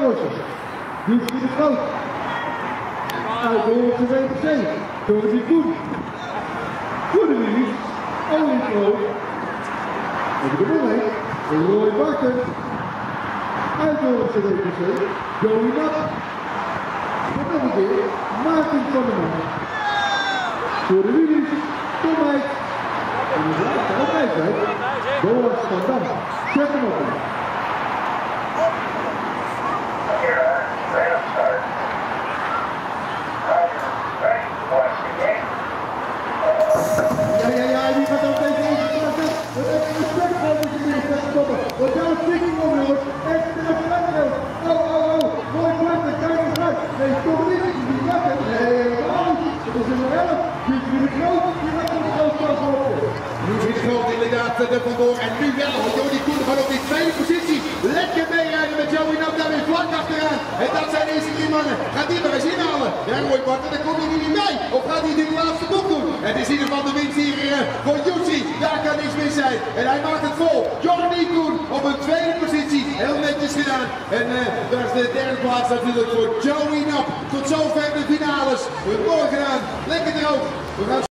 Uitlossen. Justy de Groot. Uit de Hollandse WPC. Jordi Koen. Goede release. Ollie Groot. Over de bal heen. Roy Barton. Uit de Hollandse WPC. Joey Nap. En nog een keer Maarten van der Man. Voor de release. Tom Meijs. En de laatste altijd Boas van Dam. Zet hem op. Ja, die gaat ook deze eerste klasse. Wat even respect voor dat je weer zegt stoppen. Want daar is sticking om, jongens. Echt in de flanken. Oh. Mooi flanken, kijk eens uit. Nee, stop niet. Die flanken. Nee, helemaal niet. Dat is nummer 11. Justy de Groot. Die gaat op de grootpas lopen. Nu is Groot inderdaad er vandoor. En nu wel. Jordi Koen gaat op die tweede positie. Lekker meerijden met Joey Nap daar weer vlak achteraan. En dat zijn de eerste 3 mannen. Gaat die maar eens inhalen. Ja, Roy Barton, daar komt hij niet bij. Of gaat hij dit de laatste boek doen? Het is in ieder geval de winst hier voor Justy. Daar kan niks mis zijn. En hij maakt het vol. Jordi Koen op een tweede positie. Heel netjes gedaan. En daar is de derde plaats natuurlijk voor Joey Nap. Tot zover de finales. Mooi gedaan. Lekker droog. We gaan